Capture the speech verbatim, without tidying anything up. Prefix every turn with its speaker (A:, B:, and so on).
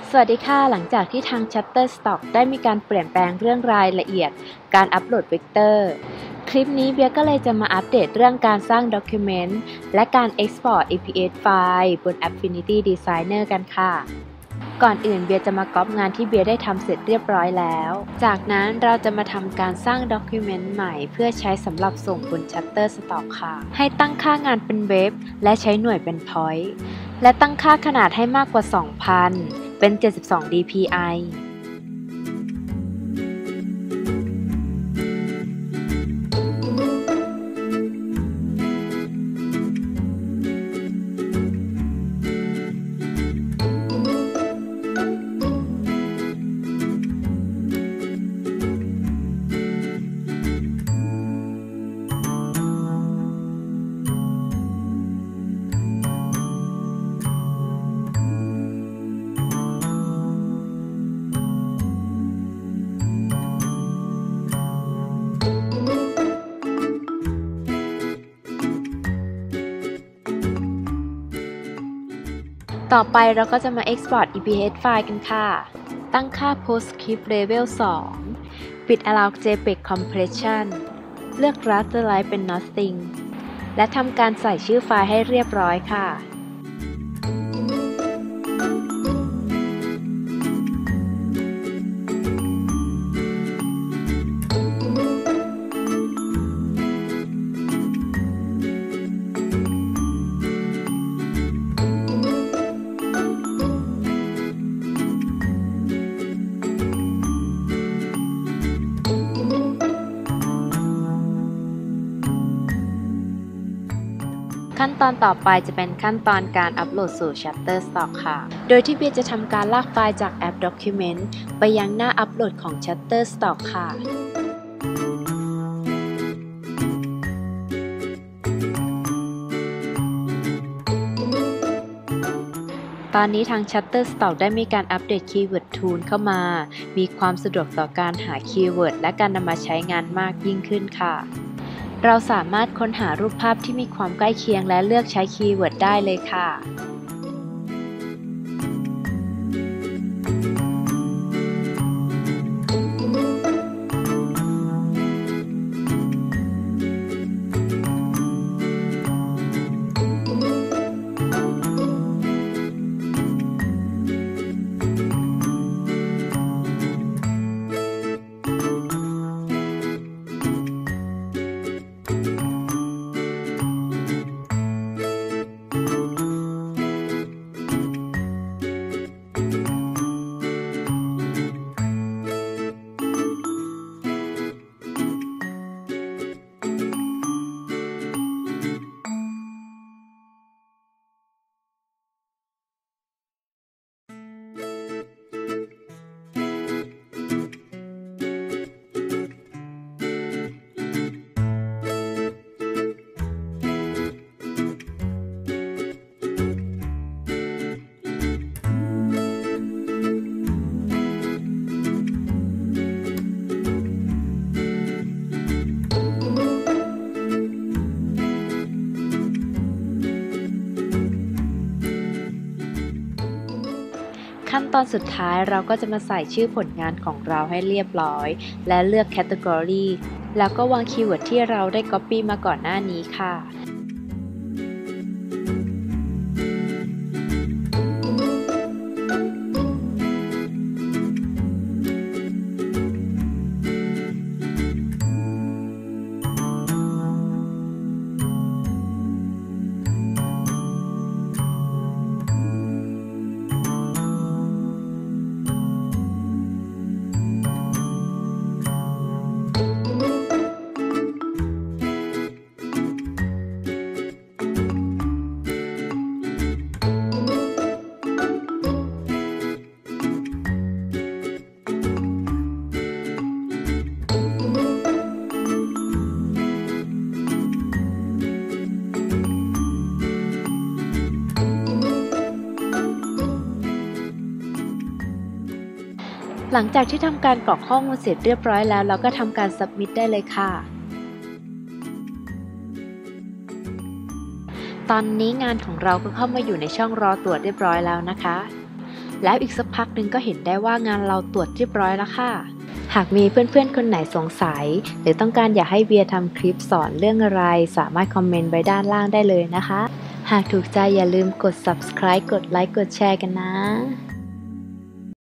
A: สวัสดีค่ะหลังจากที่ทาง Shutterstock ได้มีการเปลี่ยนแปลงเรื่องรายละเอียดการอัปโหลดเวกเตอร์คลิปนี้เบียร์ก็เลยจะมาอัปเดตเรื่องการสร้างด็อกิเมนต์และการ Export อี พี เอส ไฟล์บน Affinity Designer กันค่ะก่อนอื่นเบียร์จะมาก๊อปงานที่เบียร์ได้ทำเสร็จเรียบร้อยแล้วจากนั้นเราจะมาทำการสร้างด็อกิเมนต์ใหม่เพื่อใช้สำหรับส่งบน Shutterstock ค่ะให้ตั้งค่างานเป็นเว็บและใช้หน่วยเป็น Point และตั้งค่าขนาดให้มากกว่า สองพัน เป็น เจ็ดสิบสอง ดี พี ไอ ต่อไปเราก็จะมา Export อี พี เอส ไฟล์กันค่ะ ตั้งค่า PostScript Level สอง ปิด Allow เจพีอี Compression เลือก Rasterize เป็น Nothing และทำการใส่ชื่อไฟล์ให้เรียบร้อยค่ะขั้นตอนต่อไปจะเป็นขั้นตอนการอัปโหลดสู่ Shutterstock ค่ะ โดยที่เบียร์จะทำการลากไฟล์จากแอป Document ไปยังหน้าอัปโหลดของ Shutterstock ค่ะ ตอนนี้ทาง Shutterstock ได้มีการอัปเดต Keyword Tool เข้ามา มีความสะดวกต่อการหาคีย์เวิร์ดและการนำมาใช้งานมากยิ่งขึ้นค่ะเราสามารถค้นหารูปภาพที่มีความใกล้เคียงและเลือกใช้คีย์เวิร์ดได้เลยค่ะขั้นตอนสุดท้ายเราก็จะมาใส่ชื่อผลงานของเราให้เรียบร้อยและเลือก Category แล้วก็วางคีย์เวิร์ดที่เราได้ Copy มาก่อนหน้านี้ค่ะหลังจากที่ทำการกรอกข้อมูลเสร็จเรียบร้อยแล้วเราก็ทำการ Submit ได้เลยค่ะ ตอนนี้งานของเราก็เข้ามาอยู่ในช่องรอตรวจเรียบร้อยแล้วนะคะแล้วอีกสักพักหนึ่งก็เห็นได้ว่างานเราตรวจเรียบร้อยแล้วค่ะหากมีเพื่อนๆคนไหนสงสัยหรือต้องการอยากให้เบียร์ทำคลิปสอนเรื่องอะไรสามารถคอมเมนต์ไว้ด้านล่างได้เลยนะคะหากถูกใจอย่าลืมกด ซับสไครบ์ กดไลค์ กดแชร์กันนะ